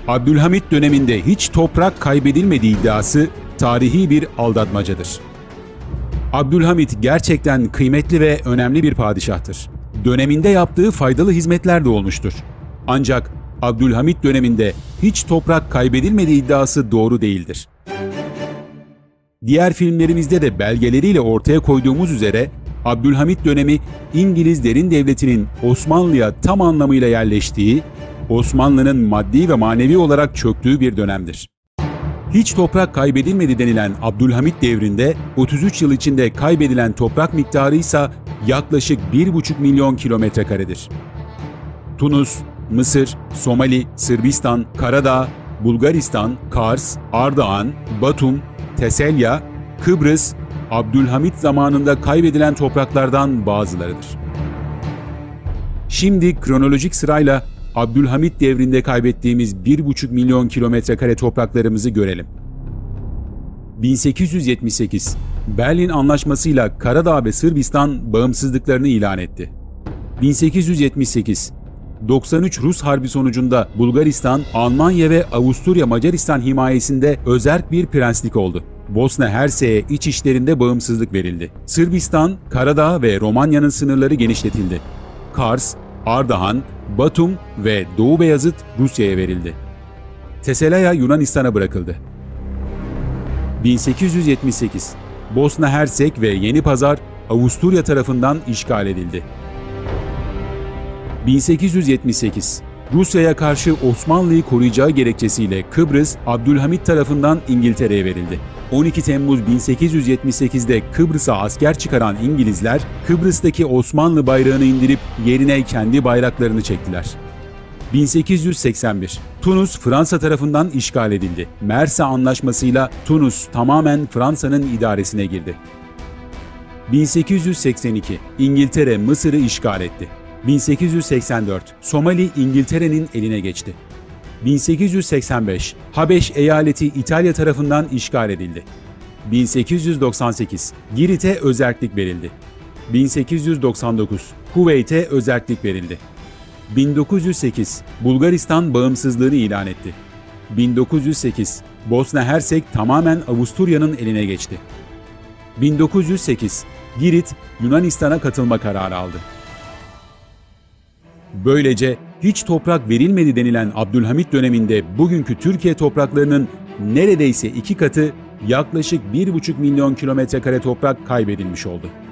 Abdülhamit döneminde hiç toprak kaybedilmediği iddiası tarihi bir aldatmacadır. Abdülhamit gerçekten kıymetli ve önemli bir padişahtır. Döneminde yaptığı faydalı hizmetler de olmuştur. Ancak Abdülhamit döneminde hiç toprak kaybedilmediği iddiası doğru değildir. Diğer filmlerimizde de belgeleriyle ortaya koyduğumuz üzere Abdülhamit dönemi İngiliz derin devletinin Osmanlı'ya tam anlamıyla yerleştiği, Osmanlı'nın maddi ve manevi olarak çöktüğü bir dönemdir. Hiç toprak kaybedilmedi denilen Abdülhamit devrinde 33 yıl içinde kaybedilen toprak miktarı ise yaklaşık 1,5 milyon kilometre karedir. Tunus, Mısır, Somali, Sırbistan, Karadağ, Bulgaristan, Kars, Ardahan, Batum, Teselya, Kıbrıs, Abdülhamit zamanında kaybedilen topraklardan bazılarıdır. Şimdi kronolojik sırayla Abdülhamit devrinde kaybettiğimiz 1,5 milyon kilometre kare topraklarımızı görelim. 1878 Berlin Anlaşması'yla Karadağ ve Sırbistan bağımsızlıklarını ilan etti. 1878 93 Rus Harbi sonucunda Bulgaristan, Almanya ve Avusturya Macaristan himayesinde özerk bir prenslik oldu. Bosna Hersek'e iç işlerinde bağımsızlık verildi. Sırbistan, Karadağ ve Romanya'nın sınırları genişletildi. Kars, Ardahan, Batum ve Doğu Beyazıt Rusya'ya verildi. Teselaya Yunanistan'a bırakıldı. 1878 Bosna Hersek ve Yeni Pazar Avusturya tarafından işgal edildi. 1878 Rusya'ya karşı Osmanlı'yı koruyacağı gerekçesiyle Kıbrıs, Abdülhamit tarafından İngiltere'ye verildi. 12 Temmuz 1878'de Kıbrıs'a asker çıkaran İngilizler, Kıbrıs'taki Osmanlı bayrağını indirip yerine kendi bayraklarını çektiler. 1881 Tunus, Fransa tarafından işgal edildi. Mersa Anlaşması'yla Tunus tamamen Fransa'nın idaresine girdi. 1882 İngiltere Mısır'ı işgal etti. 1884 Somali İngiltere'nin eline geçti. 1885 Habeş eyaleti İtalya tarafından işgal edildi. 1898 Girit'e özerklik verildi. 1899 Kuveyt'e özerklik verildi. 1908 Bulgaristan bağımsızlığını ilan etti. 1908 Bosna Hersek tamamen Avusturya'nın eline geçti. 1908 Girit Yunanistan'a katılma kararı aldı. Böylece hiç toprak verilmedi denilen Abdülhamit döneminde bugünkü Türkiye topraklarının neredeyse 2 katı yaklaşık 1,5 milyon kilometre kare toprak kaybedilmiş oldu.